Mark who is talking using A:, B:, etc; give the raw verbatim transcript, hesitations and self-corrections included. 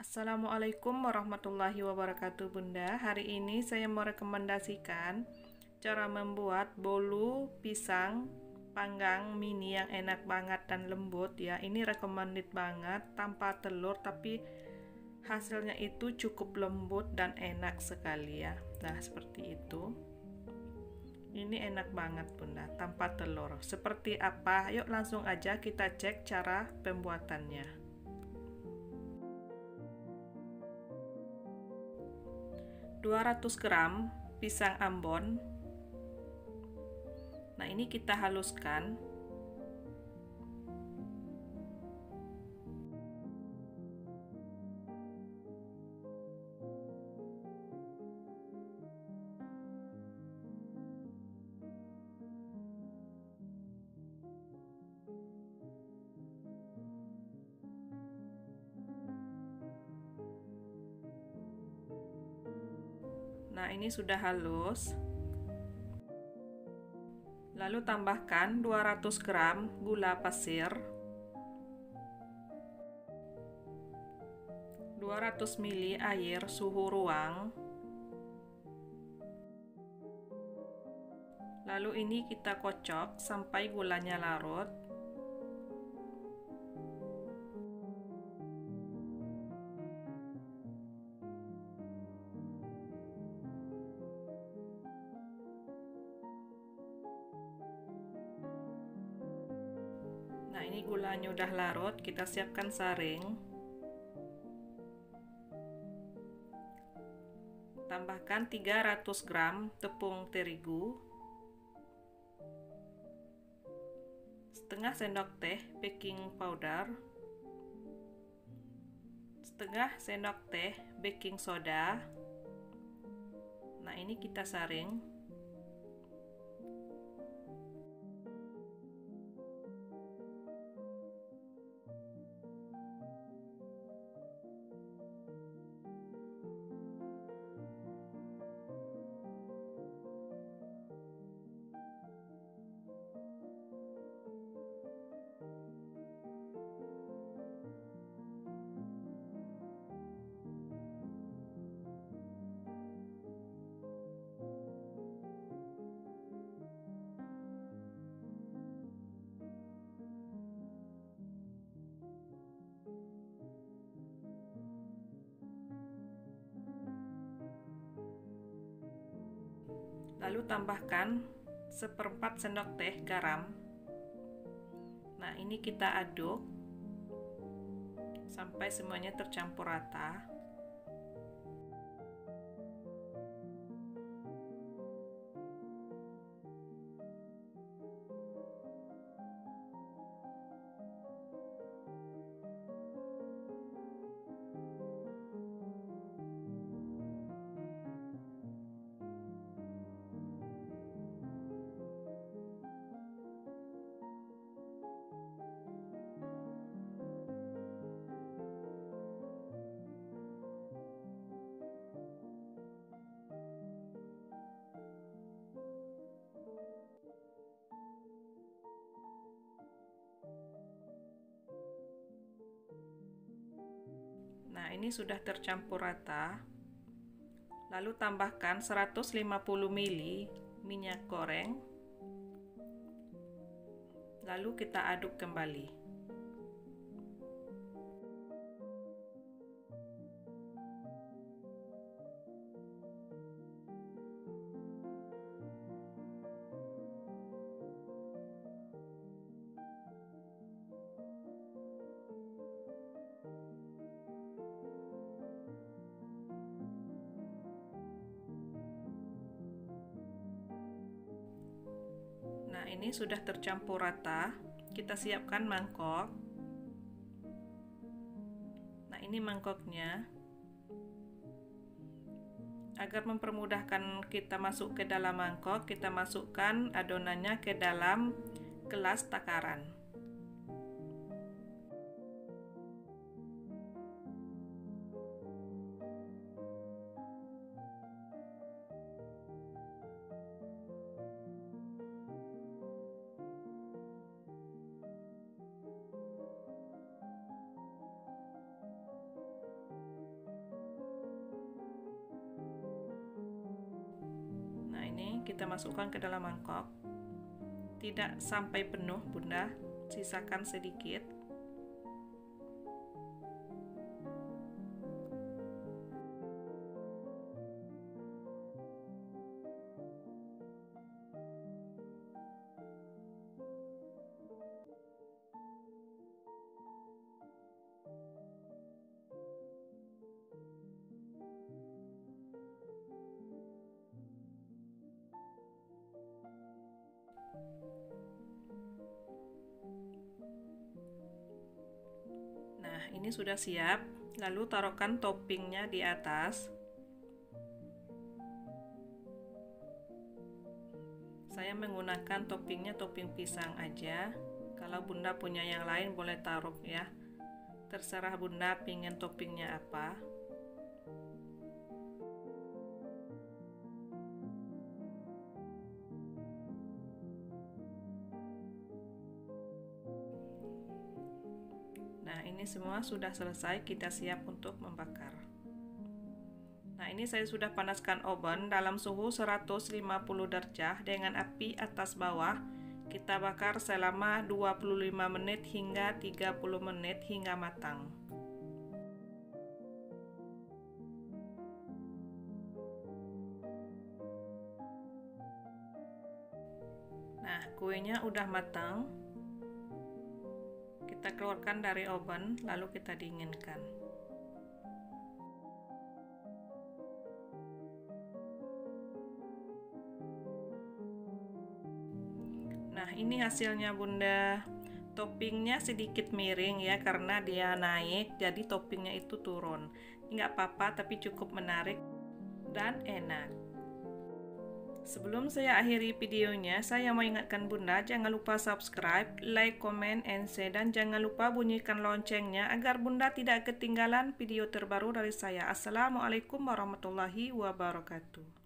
A: Assalamualaikum warahmatullahi wabarakatuh Bunda. Hari ini saya merekomendasikan cara membuat bolu pisang panggang mini yang enak banget dan lembut ya. Ini recommended banget, tanpa telur tapi hasilnya itu cukup lembut dan enak sekali ya. Nah, seperti itu. Ini enak banget Bunda, tanpa telur. Seperti apa? Yuk langsung aja kita cek cara pembuatannya. dua ratus gram pisang ambon. Nah, ini kita haluskan. Nah, ini sudah halus. Lalu tambahkan dua ratus gram gula pasir, dua ratus mililiter air suhu ruang. Lalu ini kita kocok sampai gulanya larut. Nah, ini gulanya udah larut, kita siapkan saring. Tambahkan tiga ratus gram tepung terigu, setengah sendok teh baking powder, setengah sendok teh baking soda. Nah, ini kita saring. Lalu tambahkan seperempat sendok teh garam. Nah, ini kita aduk sampai semuanya tercampur rata. Nah, ini sudah tercampur rata. Lalu tambahkan seratus lima puluh mililiter minyak goreng. Lalu kita aduk kembali. Nah, ini sudah tercampur rata. Kita siapkan mangkok. Nah, ini mangkoknya. Agar mempermudahkan kita masuk ke dalam mangkok, kita masukkan adonannya ke dalam gelas takaran. kita masukkan ke dalam mangkok. Tidak sampai penuh Bunda, sisakan sedikit. Nah, ini sudah siap. Lalu taruhkan toppingnya di atas. Saya menggunakan toppingnya topping pisang aja. Kalau Bunda punya yang lain boleh taruh ya. Terserah Bunda pingin toppingnya apa. Nah, ini semua sudah selesai, kita siap untuk membakar. Nah, ini saya sudah panaskan oven dalam suhu seratus lima puluh derajat dengan api atas bawah. Kita bakar selama dua puluh lima menit hingga tiga puluh menit hingga matang. Nah, kuenya udah matang. Kita keluarkan dari oven, lalu kita dinginkan. Nah, ini hasilnya Bunda. Toppingnya sedikit miring ya, karena dia naik, jadi toppingnya itu turun. Nggak apa-apa, tapi cukup menarik dan enak. Sebelum saya akhiri videonya, saya mau ingatkan Bunda, jangan lupa subscribe, like, comment, and share, dan jangan lupa bunyikan loncengnya agar Bunda tidak ketinggalan video terbaru dari saya. Assalamualaikum warahmatullahi wabarakatuh.